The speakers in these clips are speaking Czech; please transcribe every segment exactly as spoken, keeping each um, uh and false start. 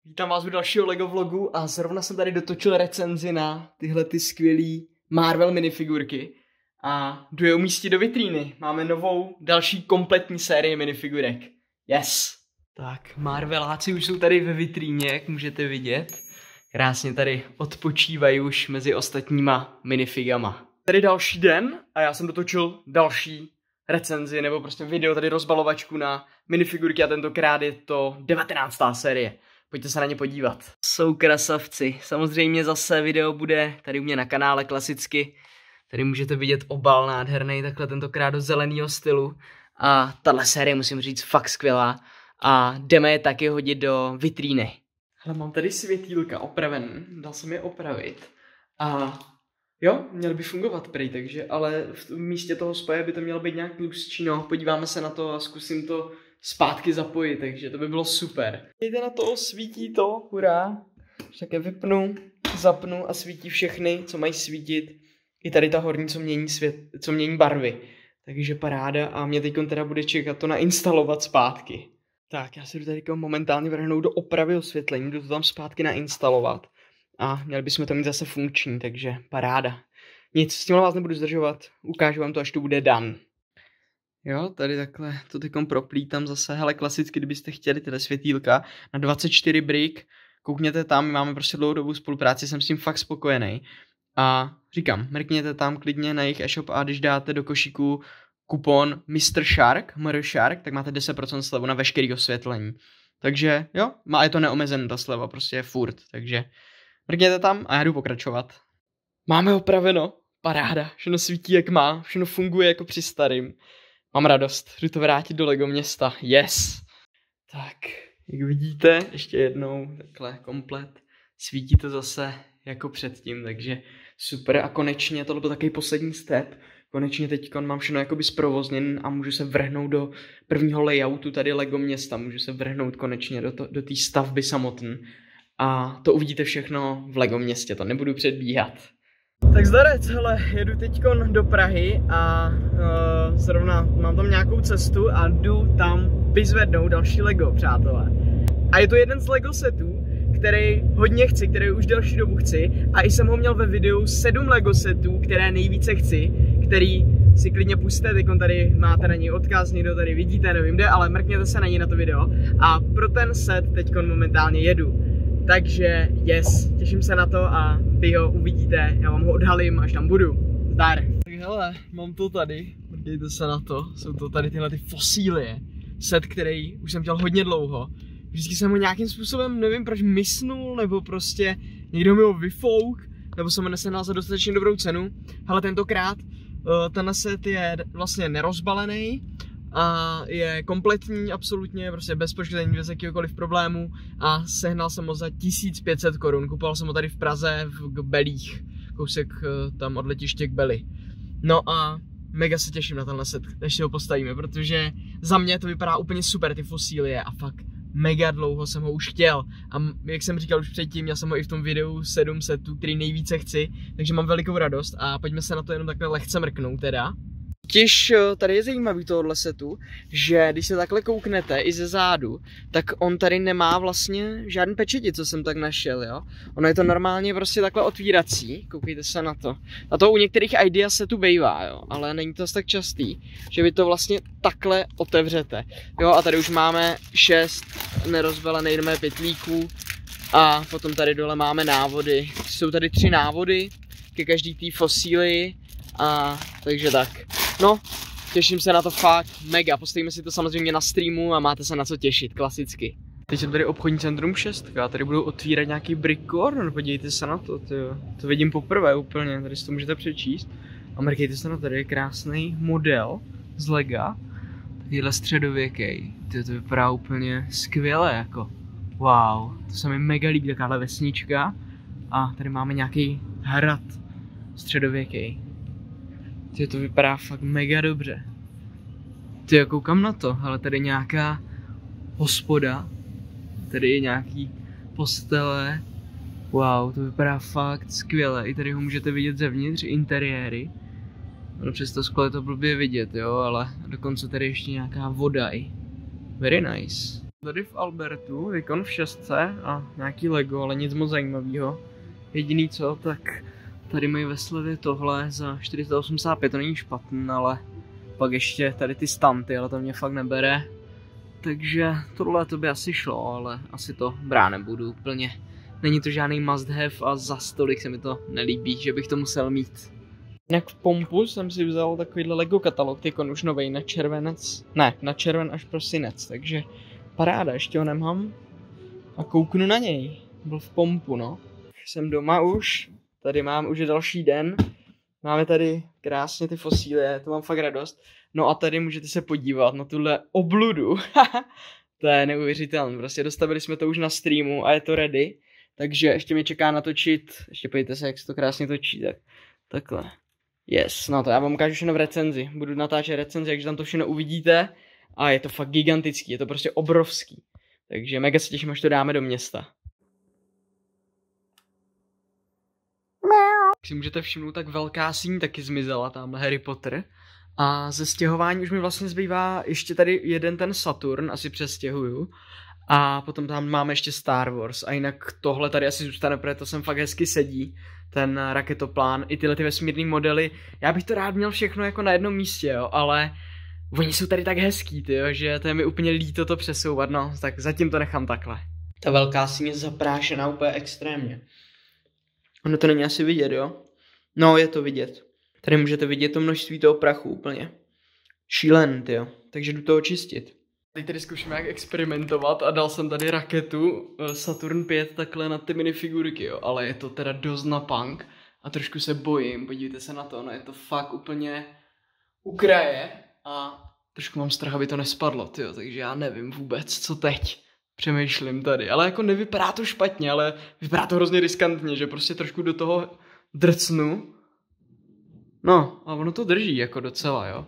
Vítám vás u dalšího LEGO vlogu a zrovna jsem tady dotočil recenzi na tyhle ty skvělý Marvel minifigurky a jdu je umístit do vitríny. Máme novou, další kompletní sérii minifigurek. Yes! Tak, Marveláci už jsou tady ve vitríně, jak můžete vidět. Krásně tady odpočívají už mezi ostatníma minifigama. Tady další den a já jsem dotočil další recenzi nebo prostě video, tady rozbalovačku na minifigurky a tentokrát je to devatenáctá série. Pojďte se na ně podívat. Jsou krasavci. Samozřejmě zase video bude tady u mě na kanále klasicky. Tady můžete vidět obal nádherný, takhle tentokrát do zeleného stylu. A tahle série musím říct fakt skvělá. A jdeme je taky hodit do vitríny. Hele, mám tady světýlka opraven, dal jsem je opravit. A jo, měly by fungovat prej, takže, ale v místě toho spoje by to mělo být nějak tlustší, no. Podíváme se na to a zkusím to zpátky zapojit, takže to by bylo super. Dejte na to, svítí to, hurá. Tak je vypnu, zapnu a svítí všechny, co mají svítit. I tady ta horní, co mění, svět, co mění barvy. Takže paráda a mě teď teda bude čekat to nainstalovat zpátky. Tak, já se jdu tady momentálně vrhnout do opravy osvětlení, jdu to tam zpátky nainstalovat. A měli bychom to mít zase funkční, takže paráda. Nic, s tím vás nebudu zdržovat, ukážu vám to, až to bude done. Jo, tady takhle to teďkom proplítám zase, hele, klasicky, kdybyste chtěli tyhle světýlka na dvacet čtyři brick, koukněte tam, my máme prostě dlouhodobou spolupráci, jsem s tím fakt spokojený. A říkám, mrkněte tam klidně na jejich e-shop a když dáte do košíku kupon mister Shark, mister Shark, tak máte deset procent slevu na veškerý osvětlení. Takže jo, má je to neomezený ta sleva, prostě je furt, takže mrkněte tam a já jdu pokračovat. Máme opraveno, paráda, všechno svítí jak má, všechno funguje jako při starým. Mám radost, jdu to vrátit do LEGO města, yes! Tak, jak vidíte, ještě jednou, takhle komplet, svítí to zase jako předtím, takže super a konečně, tohle byl takový poslední step, konečně teď mám všechno jakoby zprovozněn a můžu se vrhnout do prvního layoutu tady LEGO města, můžu se vrhnout konečně do, to, do té stavby samotné a to uvidíte všechno v LEGO městě, to nebudu předbíhat. Tak zdarec, hele, jedu teďkon do Prahy a uh, zrovna mám tam nějakou cestu a jdu tam vyzvednout další LEGO, přátelé. A je to jeden z LEGO setů, který hodně chci, který už delší dobu chci a i jsem ho měl ve videu sedm LEGO setů, které nejvíce chci, který si klidně pustíte, teďkon tady máte na něj odkaz, někdo tady vidíte, nevím kde, ale mrkněte se na něj na to video a pro ten set teďkon momentálně jedu. Takže yes, těším se na to a vy ho uvidíte, já vám ho odhalím, až tam budu. Zdar. Tak hele, mám to tady, podívejte se na to, jsou to tady tyhle ty fosílie. Set, který už jsem chtěl hodně dlouho. Vždycky jsem ho nějakým způsobem, nevím proč, mysnul, nebo prostě někdo mi ho vyfouk, nebo jsem ho nesehnal za dostatečně dobrou cenu. Hele, tentokrát uh, tenhle set je vlastně nerozbalený. A je kompletní, absolutně, prostě bez poškození, bez jakýhokoliv problému a sehnal jsem ho za tisíc pět set korun, kupoval jsem ho tady v Praze v Belích, kousek tam od letiště k Beli. No a mega se těším na tenhle set, než si ho postavíme, protože za mě to vypadá úplně super ty fosílie a fakt mega dlouho jsem ho už chtěl a jak jsem říkal už předtím, měl jsem ho i v tom videu sedm setů, který nejvíce chci, takže mám velikou radost a pojďme se na to jenom takhle lehce mrknout teda. Těž tady je zajímavý tohohle setu, že když se takhle kouknete i ze zádu, tak on tady nemá vlastně žádný pečeti, co jsem tak našel, jo. Ono je to normálně prostě takhle otvírací, koukejte se na to. A to u některých idea setů bývá, jo, ale není to tak častý, že vy to vlastně takhle otevřete. Jo, a tady už máme šest nerozbalených dmé pytlíků a potom tady dole máme návody. Jsou tady tři návody ke každý té fosílii a takže tak. No, těším se na to fakt mega, postavíme si to samozřejmě na streamu a máte se na co těšit, klasicky. Teď jsem tady obchodní centrum šest, tady budou otvírat nějaký brick corner, podívejte se na to, tyjo. To vidím poprvé úplně, tady si to můžete přečíst. A mrkejte se na to, tady je krásný model z Lega, takovýhle středověký, tyjo, to vypadá úplně skvěle jako, wow, to se mi mega líbí, takováhle vesnička. A tady máme nějaký hrad středověký. Tyjo, to vypadá fakt mega dobře. Tyjo, koukám na to, ale tady je nějaká hospoda. Tady je nějaký postele. Wow, to vypadá fakt skvěle. I tady ho můžete vidět zevnitř, interiéry. No přes to sklo je to blbě vidět, jo, ale dokonce tady ještě nějaká voda i. Very nice. Tady v Albertu, Vicon v šestce a nějaký Lego, ale nic moc zajímavého. Jediný co, tak tady mají ve slevě tohle za čtyři sta osmdesát pět, to není špatný, ale pak ještě tady ty stanty, ale to mě fakt nebere. Takže tohle to by asi šlo, ale asi to brát nebudu úplně. Není to žádný must have a za stolik se mi to nelíbí, že bych to musel mít. Jinak v Pompu jsem si vzal takovýhle Lego katalog, tykon už novej na červenec, ne, na červen až prosinec, takže paráda, ještě ho nemám a kouknu na něj, byl v Pompu, no. Jsem doma už, tady mám už další den, máme tady krásně ty fosílie, to mám fakt radost. No a tady můžete se podívat na tuhle obludu, to je neuvěřitelné, prostě dostavili jsme to už na streamu a je to ready. Takže ještě mě čeká natočit, ještě podívejte se, jak se to krásně točí, tak takhle. Yes, no to já vám ukážu všechno v recenzi, budu natáčet recenzi, takže tam to všechno uvidíte a je to fakt gigantický, je to prostě obrovský. Takže mega se těším, až to dáme do města. Jak si můžete všimnout, tak velká síň taky zmizela, tamhle Harry Potter. A ze stěhování už mi vlastně zbývá ještě tady jeden ten Saturn, asi přestěhuju. A potom tam máme ještě Star Wars a jinak tohle tady asi zůstane, protože to sem fakt hezky sedí, ten raketoplán, i tyhle ty vesmírný modely. Já bych to rád měl všechno jako na jednom místě, jo, ale oni jsou tady tak hezký, tyjo, že to je mi úplně líto to přesouvat, no, tak zatím to nechám takhle. Ta velká síň je zaprášená úplně extrémně. Ono to není asi vidět, jo? No, je to vidět. Tady můžete vidět to množství toho prachu úplně. Šílen, tyjo, takže jdu to očistit. Teď tady zkouším jak experimentovat a dal jsem tady raketu Saturn pět takhle na ty minifigurky, jo, ale je to teda dost na punk a trošku se bojím, podívejte se na to, no je to fakt úplně u kraje a trošku mám strach, aby to nespadlo, tyjo, takže já nevím vůbec, co teď přemýšlím tady, ale jako nevypadá to špatně, ale vypadá to hrozně riskantně, že prostě trošku do toho drcnu, no a ono to drží jako docela, jo.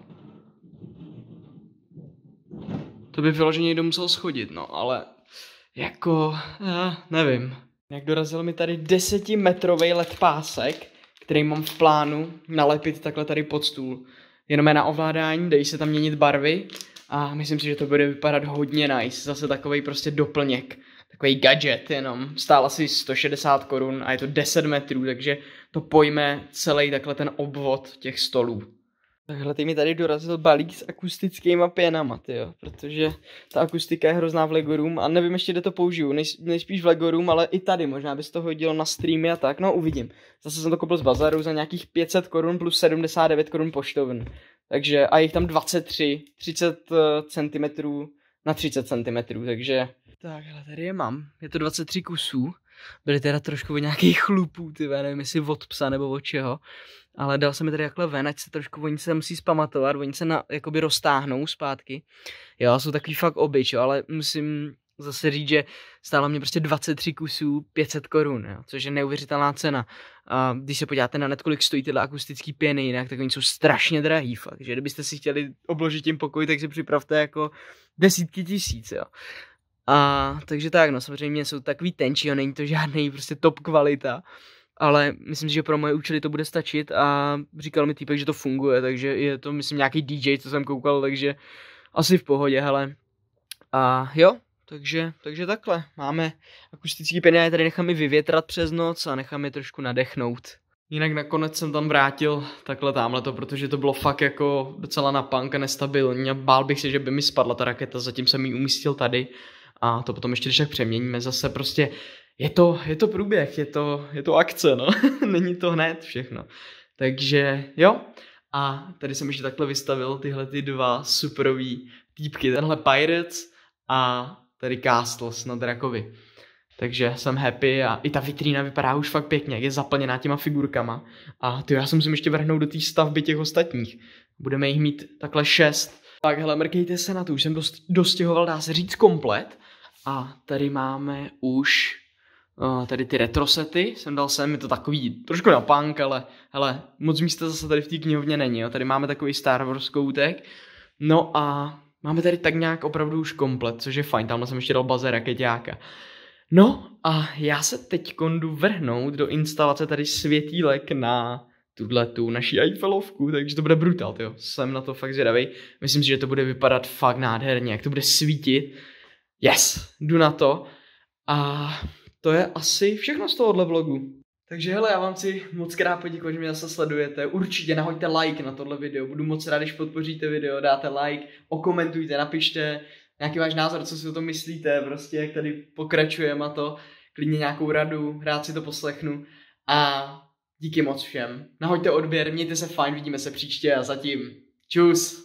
To by vyloženě někdo musel schodit, no, ale jako, já nevím. Jak dorazil mi tady desetimetrový led pásek, který mám v plánu nalepit takhle tady pod stůl. Jenom je na ovládání, dají se tam měnit barvy a myslím si, že to bude vypadat hodně nice. Zase takovej prostě doplněk, takový gadget jenom. Stál asi sto šedesát korun a je to deset metrů, takže to pojme celý takhle ten obvod těch stolů. Takhle ty mi tady dorazil balík s akustickýma pěnama, tyjo, protože ta akustika je hrozná v Lego Room a nevím ještě, kde to použiju, Nej, nejspíš v Lego Room, ale i tady, možná by se to hodilo na streamy a tak, no uvidím. Zase jsem to koupil z bazaru za nějakých pět set korun plus sedmdesát devět korun poštovn, takže a jich tam dvacet tři, třicet centimetrů na třicet centimetrů, takže takhle tady je mám, je to dvacet tři kusů, byly teda trošku od nějakých chlupů, ty nevím jestli od psa nebo od čeho. Ale dal jsem mi tady takhle ven, ať se trošku oni se musí zpamatovat, oni se na, jakoby roztáhnou zpátky. Jo, jsou takový fakt obyč, jo, ale musím zase říct, že stálo mě prostě dvacet tři kusů pět set korun, jo, což je neuvěřitelná cena. A když se podíváte na net, kolik stojí tyhle akustický pěny jinak, tak oni jsou strašně drahý fakt, že kdybyste si chtěli obložit tím pokoj, tak si připravte jako desítky tisíc, jo. A takže tak, no samozřejmě jsou takový tenčí, jo, není to žádný prostě top kvalita. Ale myslím si, že pro moje účely to bude stačit a říkal mi týpek, že to funguje, takže je to myslím nějaký D J, co jsem koukal, takže asi v pohodě, hele. A jo, takže, takže takhle, máme akustický pěny, já je tady nechám i vyvětrat přes noc a nechám je trošku nadechnout. Jinak nakonec jsem tam vrátil takhle támhleto, protože to bylo fakt jako docela na punk a nestabilní a bál bych se, že by mi spadla ta raketa, zatím jsem ji umístil tady a to potom ještě když tak přeměníme zase prostě. Je to, je to průběh, je to, je to akce, no. Není to hned všechno. Takže jo. A tady jsem ještě takhle vystavil tyhle ty dva superový týpky. Tenhle Pirates a tady Castles na drakovi. Takže jsem happy a i ta vitrína vypadá už fakt pěkně, jak je zaplněná těma figurkama. A ty já se musím ještě vrhnout do té stavby těch ostatních. Budeme jich mít takhle šest. Tak hele, mrkejte se na to, už jsem dost, dostěhoval, dá se říct, komplet. A tady máme už uh, tady ty retrosety, jsem dal sem, je to takový trošku na punk, ale hele, moc místa zase tady v té knihovně není, jo. Tady máme takový Star Wars koutek. No a máme tady tak nějak opravdu už komplet, což je fajn, tamhle jsem ještě dal baze rakeťáka. No a já se teď jdu vrhnout do instalace tady světílek na tuhletu naší Eiffelovku, takže to bude brutál, jo. Jsem na to fakt zvědavej. Myslím si, že to bude vypadat fakt nádherně, jak to bude svítit. Yes, jdu na to. A to je asi všechno z tohohle vlogu. Takže hele, já vám chci moc krát poděkovat, že mě zase sledujete. Určitě nahoďte like na tohle video. Budu moc rád, když podpoříte video, dáte like, okomentujte, napište nějaký váš názor, co si o tom myslíte, prostě jak tady pokračujeme a to. Klidně nějakou radu, rád si to poslechnu. A díky moc všem. Nahoďte odběr, mějte se fajn, vidíme se příště a zatím čus.